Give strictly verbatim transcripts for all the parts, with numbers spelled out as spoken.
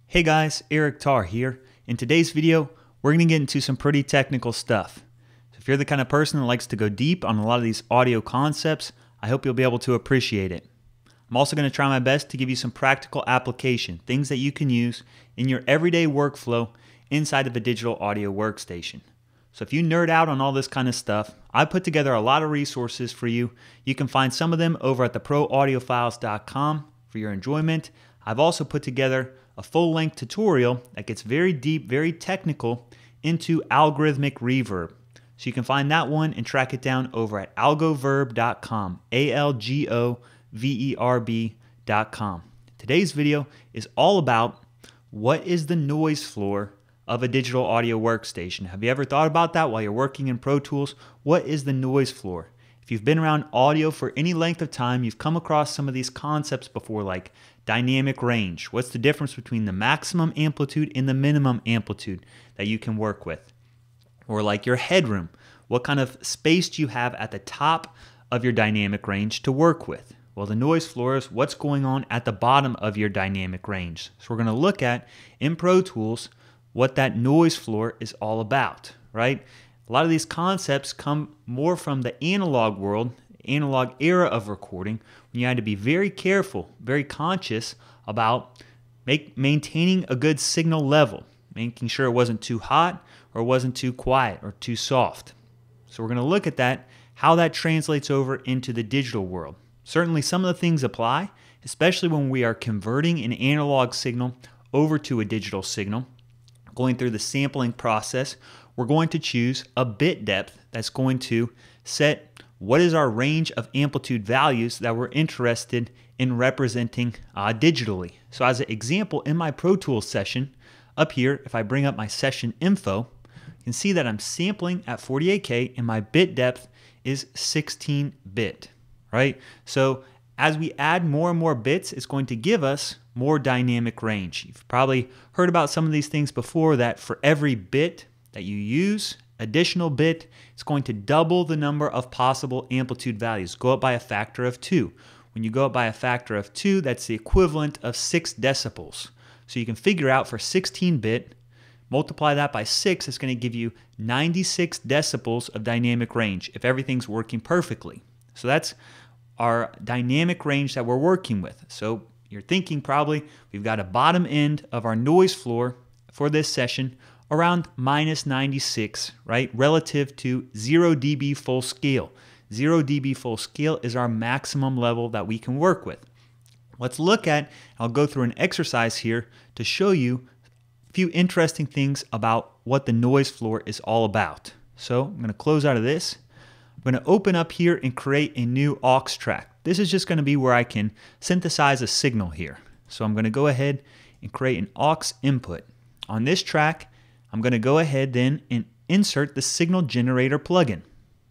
Hey guys, Eric Tarr here. In today's video, we're going to get into some pretty technical stuff. So if you're the kind of person that likes to go deep on a lot of these audio concepts, I hope you'll be able to appreciate it. I'm also going to try my best to give you some practical application, things that you can use in your everyday workflow inside of a digital audio workstation. So if you nerd out on all this kind of stuff, I put together a lot of resources for you. You can find some of them over at the pro audio files dot com for your enjoyment. I've also put together a full-length tutorial that gets very deep, very technical into algorithmic reverb. So you can find that one and track it down over at algoverb dot com, A L G O V E R B dot com. Today's video is all about what is the noise floor of a digital audio workstation. Have you ever thought about that while you're working in Pro Tools? What is the noise floor? If you've been around audio for any length of time, you've come across some of these concepts before, like dynamic range. What's the difference between the maximum amplitude and the minimum amplitude that you can work with? Or like your headroom. What kind of space do you have at the top of your dynamic range to work with? Well, the noise floor is what's going on at the bottom of your dynamic range. So we're going to look at, in Pro Tools, what that noise floor is all about, right? A lot of these concepts come more from the analog world, analog era of recording, when you had to be very careful, very conscious about make, maintaining a good signal level, making sure it wasn't too hot or wasn't too quiet or too soft. So we're going to look at that, how that translates over into the digital world. Certainly some of the things apply, especially when we are converting an analog signal over to a digital signal. Going through the sampling process, we're going to choose a bit depth that's going to set what is our range of amplitude values that we're interested in representing uh, digitally. So as an example, in my Pro Tools session, up here, if I bring up my session info, you can see that I'm sampling at forty-eight K and my bit depth is sixteen bit, right? So as we add more and more bits, it's going to give us more dynamic range. You've probably heard about some of these things before, that for every bit that you use, additional bit, it's going to double the number of possible amplitude values. Go up by a factor of two. When you go up by a factor of two, that's the equivalent of six decibels. So you can figure out for sixteen bit, multiply that by six, it's going to give you ninety-six decibels of dynamic range if everything's working perfectly. So that's our dynamic range that we're working with. So you're thinking probably we've got a bottom end of our noise floor for this session around minus ninety-six, right? Relative to zero D B full scale. zero D B full scale is our maximum level that we can work with. Let's look at, I'll go through an exercise here to show you a few interesting things about what the noise floor is all about. So I'm going to close out of this. I'm going to open up here and create a new aux track. This is just going to be where I can synthesize a signal here. So I'm going to go ahead and create an aux input. On this track, I'm going to go ahead then and insert the signal generator plugin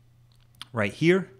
right here.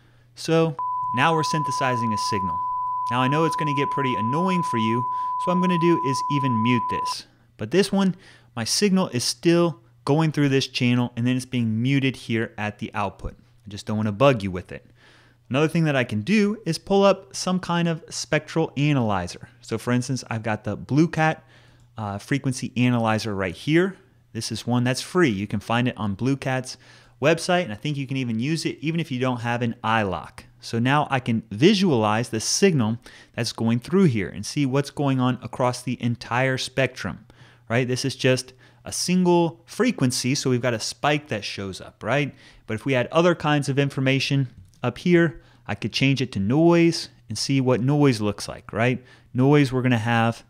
So now we're synthesizing a signal. Now I know it's going to get pretty annoying for you, so what I'm going to do is even mute this. But this one, my signal is still going through this channel and then it's being muted here at the output. I just don't want to bug you with it. Another thing that I can do is pull up some kind of spectral analyzer. So for instance, I've got the Blue Cat uh, frequency analyzer right here. This is one that's free. You can find it on Blue Cat's website, and I think you can even use it even if you don't have an I lock. So now I can visualize the signal that's going through here and see what's going on across the entire spectrum, right? This is just a single frequency, so we've got a spike that shows up, right? But if we had other kinds of information up here, I could change it to noise and see what noise looks like, right? Noise, we're going to have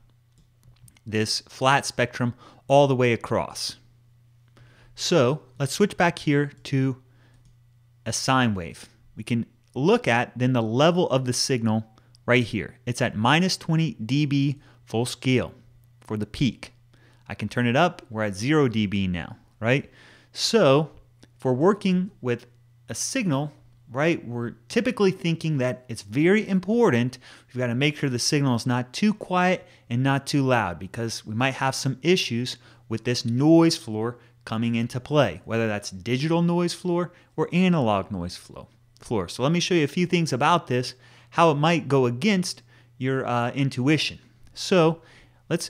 this flat spectrum all the way across. So let's switch back here to a sine wave. We can look at then the level of the signal right here. It's at minus twenty D B full scale for the peak. I can turn it up. We're at zero D B now, right? So if we're working with a signal, right, we're typically thinking that it's very important. We've got to make sure the signal is not too quiet and not too loud, because we might have some issues with this noise floor coming into play, whether that's digital noise floor or analog noise flow floor. So let me show you a few things about this, how it might go against your uh, intuition. So let's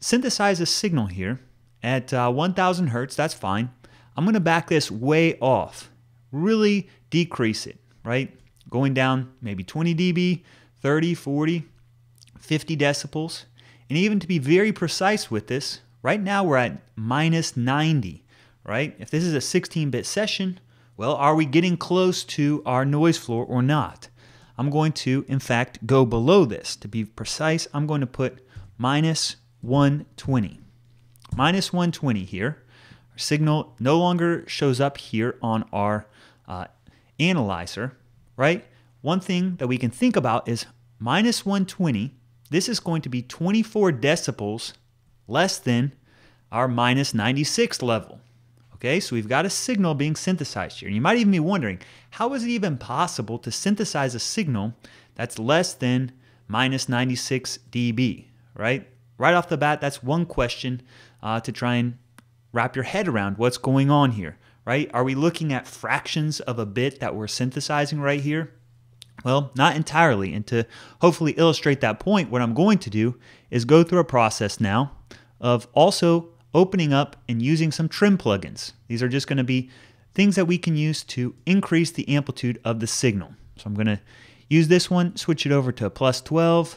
synthesize a signal here at uh, one thousand hertz. That's fine. I'm going to back this way off, really decrease it, right? Going down maybe twenty decibels, thirty, forty, fifty decibels. And even to be very precise with this, right now we're at minus ninety, right? If this is a sixteen bit session, well, are we getting close to our noise floor or not? I'm going to, in fact, go below this. To be precise, I'm going to put minus one twenty. Minus one twenty here. Our signal no longer shows up here on our uh, analyzer, right? One thing that we can think about is minus one twenty. This is going to be twenty-four decibels less than our minus ninety-six level. Okay, so we've got a signal being synthesized here. And you might even be wondering, how is it even possible to synthesize a signal that's less than minus ninety-six decibels, right? Right off the bat, that's one question uh, to try and wrap your head around what's going on here, right? Are we looking at fractions of a bit that we're synthesizing right here? Well, not entirely. And to hopefully illustrate that point, what I'm going to do is go through a process now of also opening up and using some trim plugins. These are just going to be things that we can use to increase the amplitude of the signal. So I'm going to use this one, switch it over to a plus twelve,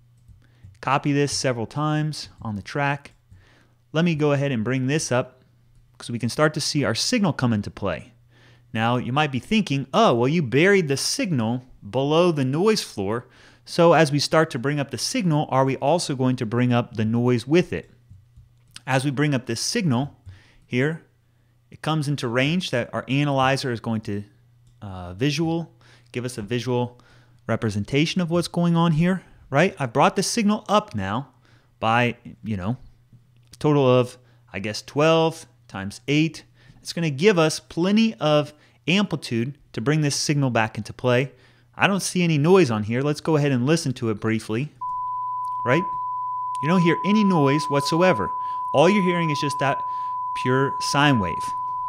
copy this several times on the track. Let me go ahead and bring this up because we can start to see our signal come into play. Now, you might be thinking, oh, well, you buried the signal below the noise floor. So as we start to bring up the signal, are we also going to bring up the noise with it? As we bring up this signal here, it comes into range that our analyzer is going to uh, visual, give us a visual representation of what's going on here, right? I brought the signal up now by, you know, a total of, I guess, twelve times eight. It's going to give us plenty of amplitude to bring this signal back into play. I don't see any noise on here. Let's go ahead and listen to it briefly, right? You don't hear any noise whatsoever. All you're hearing is just that pure sine wave.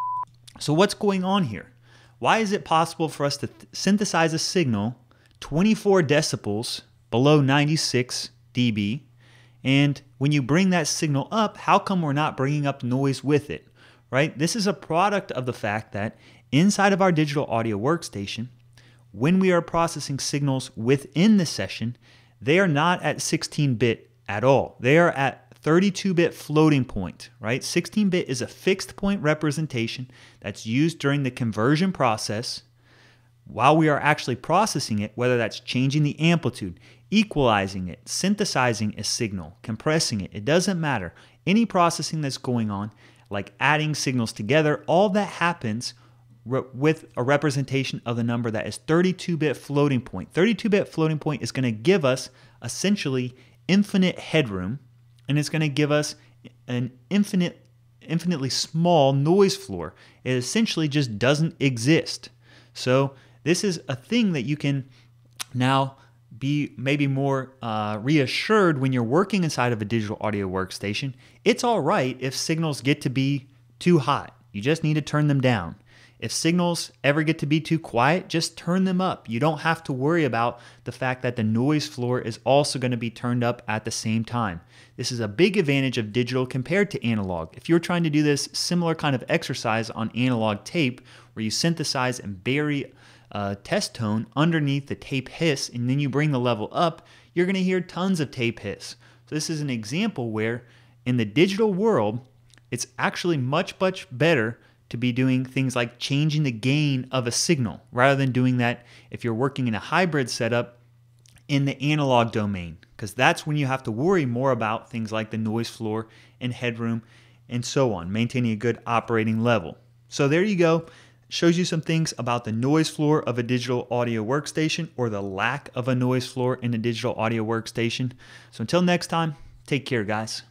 So what's going on here? Why is it possible for us to th- synthesize a signal twenty-four decibels below ninety-six decibels? And when you bring that signal up, how come we're not bringing up noise with it, right? This is a product of the fact that inside of our digital audio workstation, when we are processing signals within the session, they are not at sixteen bit at all. They are at thirty-two bit floating point, right? sixteen bit is a fixed point representation that's used during the conversion process while we are actually processing it, whether that's changing the amplitude, equalizing it, synthesizing a signal, compressing it. It doesn't matter. Any processing that's going on, like adding signals together, all that happens re- with a representation of the number that is thirty-two bit floating point. thirty-two bit floating point is going to give us essentially infinite headroom, and it's going to give us an infinite, infinitely small noise floor. It essentially just doesn't exist. So this is a thing that you can now be maybe more uh, reassured when you're working inside of a digital audio workstation. It's all right if signals get to be too hot. You just need to turn them down. If signals ever get to be too quiet, just turn them up. You don't have to worry about the fact that the noise floor is also going to be turned up at the same time. This is a big advantage of digital compared to analog. If you're trying to do this similar kind of exercise on analog tape, where you synthesize and bury a test tone underneath the tape hiss, and then you bring the level up, you're going to hear tons of tape hiss. So this is an example where in the digital world, it's actually much, much better to be doing things like changing the gain of a signal rather than doing that if you're working in a hybrid setup in the analog domain, because that's when you have to worry more about things like the noise floor and headroom and so on, maintaining a good operating level. So there you go. Shows you some things about the noise floor of a digital audio workstation, or the lack of a noise floor in a digital audio workstation. So until next time, take care, guys.